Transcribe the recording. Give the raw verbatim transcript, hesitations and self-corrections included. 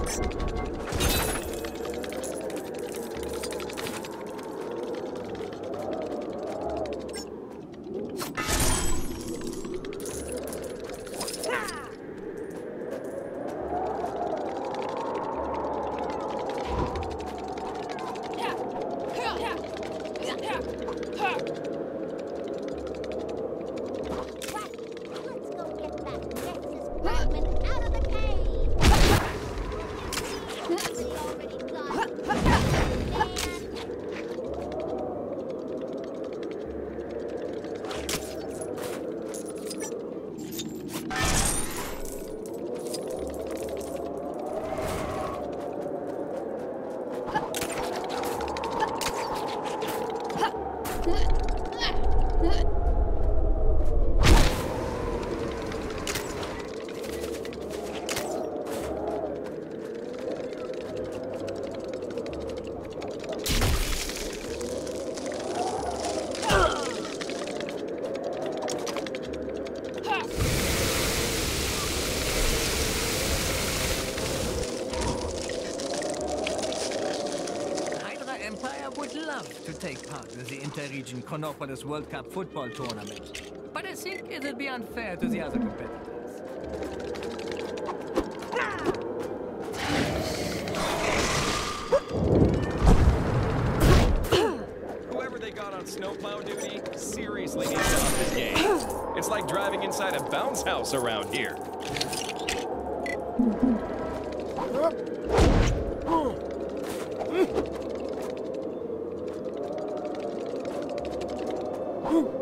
To take part in the Interregion Chronopolis World Cup football tournament. But I think it'll be unfair to the other competitors. Whoever they got on snowplow duty seriously needs to up his game. It's like driving inside a bounce house around here. Whew.